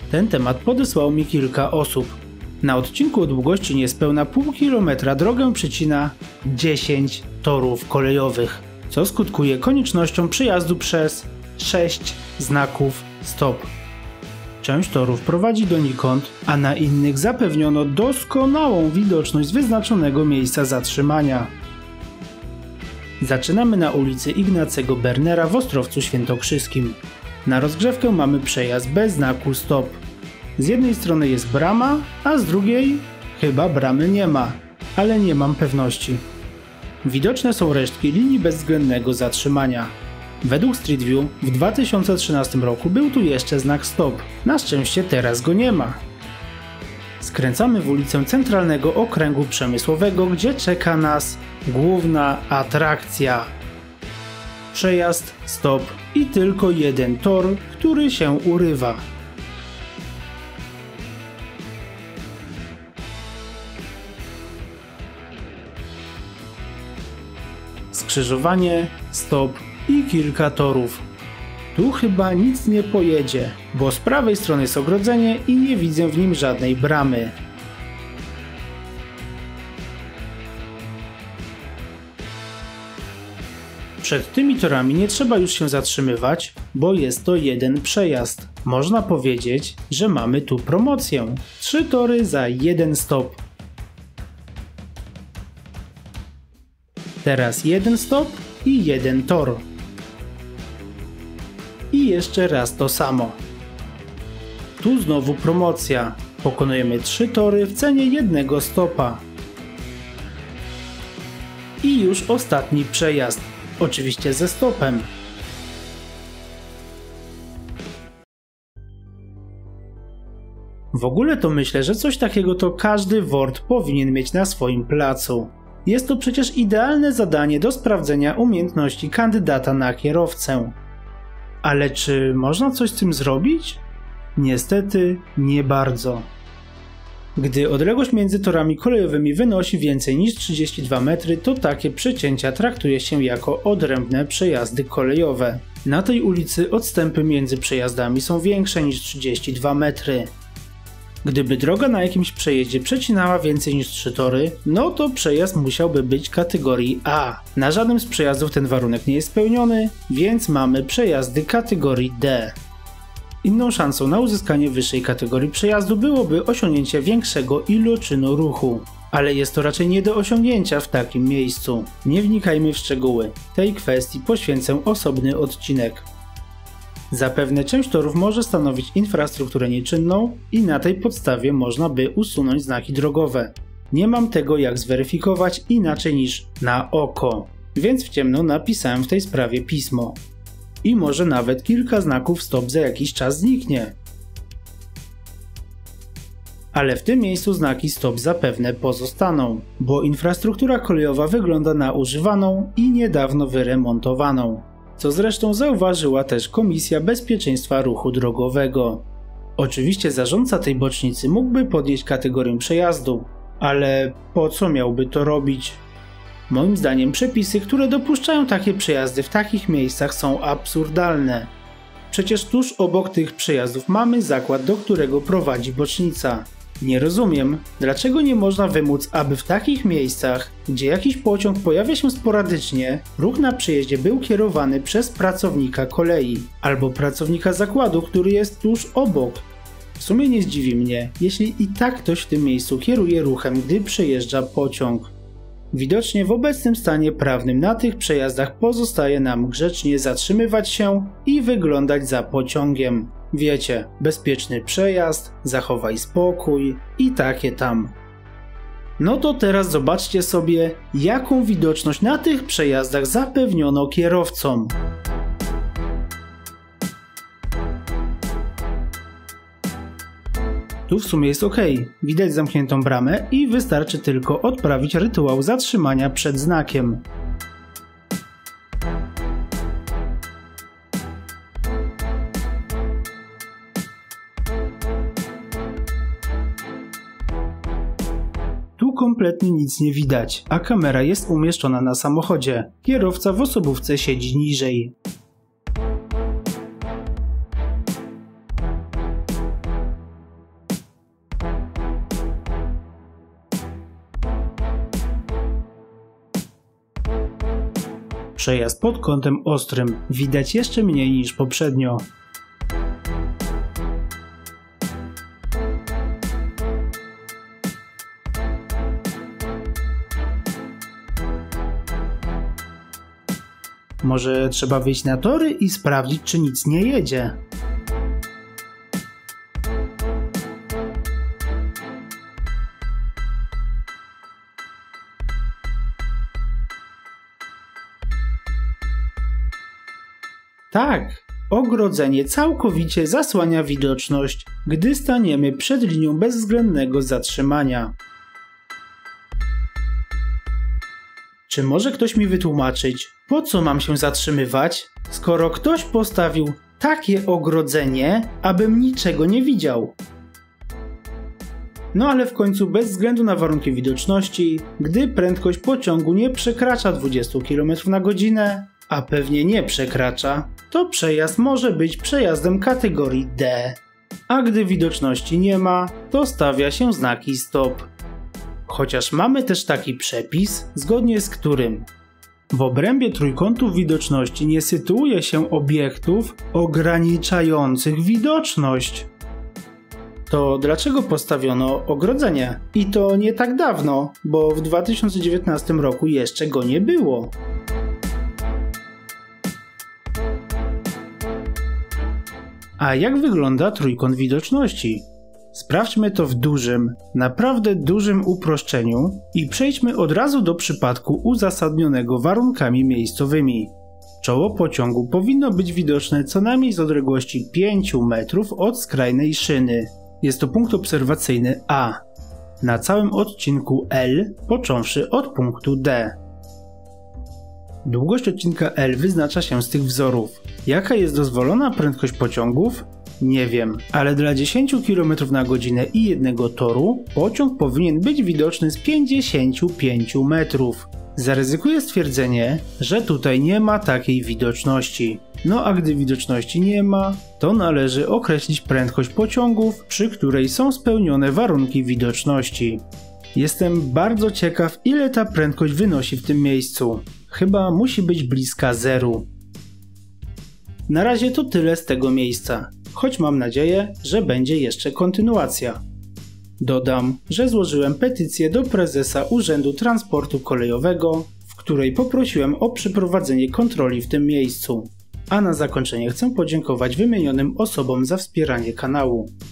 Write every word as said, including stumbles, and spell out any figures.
Ten temat podesłało mi kilka osób. Na odcinku o długości niespełna pół kilometra drogę przecina dziesięć torów kolejowych, co skutkuje koniecznością przejazdu przez sześć znaków stop. Część torów prowadzi donikąd, a na innych zapewniono doskonałą widoczność z wyznaczonego miejsca zatrzymania. Zaczynamy na ulicy Ignacego Bernera w Ostrowcu Świętokrzyskim. Na rozgrzewkę mamy przejazd bez znaku stop. Z jednej strony jest brama, a z drugiej chyba bramy nie ma, ale nie mam pewności. Widoczne są resztki linii bezwzględnego zatrzymania. Według Street View w dwa tysiące trzynastym roku był tu jeszcze znak stop. Na szczęście teraz go nie ma. Skręcamy w ulicę Centralnego Okręgu Przemysłowego, gdzie czeka nas główna atrakcja. Przejazd, stop i tylko jeden tor, który się urywa. Skrzyżowanie, stop i kilka torów. Tu chyba nic nie pojedzie, bo z prawej strony jest ogrodzenie i nie widzę w nim żadnej bramy. Przed tymi torami nie trzeba już się zatrzymywać, bo jest to jeden przejazd. Można powiedzieć, że mamy tu promocję. Trzy tory za jeden stop. Teraz jeden stop i jeden tor. I jeszcze raz to samo. Tu znowu promocja. Pokonujemy trzy tory w cenie jednego stopa. I już ostatni przejazd. Oczywiście ze stopem. W ogóle to myślę, że coś takiego to każdy word powinien mieć na swoim placu. Jest to przecież idealne zadanie do sprawdzenia umiejętności kandydata na kierowcę. Ale czy można coś z tym zrobić? Niestety nie bardzo. Gdy odległość między torami kolejowymi wynosi więcej niż trzydzieści dwa metry, to takie przecięcia traktuje się jako odrębne przejazdy kolejowe. Na tej ulicy odstępy między przejazdami są większe niż trzydzieści dwa metry. Gdyby droga na jakimś przejeździe przecinała więcej niż trzy tory, no to przejazd musiałby być kategorii A. Na żadnym z przejazdów ten warunek nie jest spełniony, więc mamy przejazdy kategorii D. Inną szansą na uzyskanie wyższej kategorii przejazdu byłoby osiągnięcie większego iloczynu ruchu. Ale jest to raczej nie do osiągnięcia w takim miejscu. Nie wnikajmy w szczegóły. Tej kwestii poświęcę osobny odcinek. Zapewne część torów może stanowić infrastrukturę nieczynną i na tej podstawie można by usunąć znaki drogowe. Nie mam tego jak zweryfikować inaczej niż na oko, więc w ciemno napisałem w tej sprawie pismo. I może nawet kilka znaków stop za jakiś czas zniknie. Ale w tym miejscu znaki stop zapewne pozostaną, bo infrastruktura kolejowa wygląda na używaną i niedawno wyremontowaną. Co zresztą zauważyła też Komisja Bezpieczeństwa Ruchu Drogowego. Oczywiście zarządca tej bocznicy mógłby podnieść kategorię przejazdu, ale po co miałby to robić? Moim zdaniem przepisy, które dopuszczają takie przejazdy w takich miejscach są absurdalne. Przecież tuż obok tych przejazdów mamy zakład, do którego prowadzi bocznica. Nie rozumiem, dlaczego nie można wymóc, aby w takich miejscach, gdzie jakiś pociąg pojawia się sporadycznie, ruch na przejeździe był kierowany przez pracownika kolei albo pracownika zakładu, który jest tuż obok. W sumie nie zdziwi mnie, jeśli i tak ktoś w tym miejscu kieruje ruchem, gdy przejeżdża pociąg. Widocznie w obecnym stanie prawnym na tych przejazdach pozostaje nam grzecznie zatrzymywać się i wyglądać za pociągiem. Wiecie, bezpieczny przejazd, zachowaj spokój i takie tam. No to teraz zobaczcie sobie, jaką widoczność na tych przejazdach zapewniono kierowcom. Tu w sumie jest ok, widać zamkniętą bramę i wystarczy tylko odprawić rytuał zatrzymania przed znakiem. Tu kompletnie nic nie widać, a kamera jest umieszczona na samochodzie. Kierowca w osobówce siedzi niżej. Przejazd pod kątem ostrym, widać jeszcze mniej niż poprzednio. Może trzeba wyjść na tory i sprawdzić, czy nic nie jedzie. Tak, ogrodzenie całkowicie zasłania widoczność, gdy staniemy przed linią bezwzględnego zatrzymania. Czy może ktoś mi wytłumaczyć, po co mam się zatrzymywać, skoro ktoś postawił takie ogrodzenie, abym niczego nie widział? No ale w końcu bez względu na warunki widoczności, gdy prędkość pociągu nie przekracza dwudziestu kilometrów na godzinę, a pewnie nie przekracza, to przejazd może być przejazdem kategorii D. A gdy widoczności nie ma, to stawia się znaki stop. Chociaż mamy też taki przepis, zgodnie z którym w obrębie trójkątów widoczności nie sytuuje się obiektów ograniczających widoczność. To dlaczego postawiono ogrodzenie? I to nie tak dawno, bo w dwa tysiące dziewiętnastym roku jeszcze go nie było. A jak wygląda trójkąt widoczności? Sprawdźmy to w dużym, naprawdę dużym uproszczeniu i przejdźmy od razu do przypadku uzasadnionego warunkami miejscowymi. Czoło pociągu powinno być widoczne co najmniej z odległości pięciu metrów od skrajnej szyny. Jest to punkt obserwacyjny A, na całym odcinku L, począwszy od punktu D. Długość odcinka L wyznacza się z tych wzorów. Jaka jest dozwolona prędkość pociągów? Nie wiem, ale dla dziesięciu kilometrów na godzinę i jednego toru pociąg powinien być widoczny z pięćdziesięciu pięciu metrów. Zaryzykuję stwierdzenie, że tutaj nie ma takiej widoczności. No a gdy widoczności nie ma, to należy określić prędkość pociągów, przy której są spełnione warunki widoczności. Jestem bardzo ciekaw, ile ta prędkość wynosi w tym miejscu. Chyba musi być bliska zeru. Na razie to tyle z tego miejsca, choć mam nadzieję, że będzie jeszcze kontynuacja. Dodam, że złożyłem petycję do prezesa Urzędu Transportu Kolejowego, w której poprosiłem o przeprowadzenie kontroli w tym miejscu. A na zakończenie chcę podziękować wymienionym osobom za wspieranie kanału.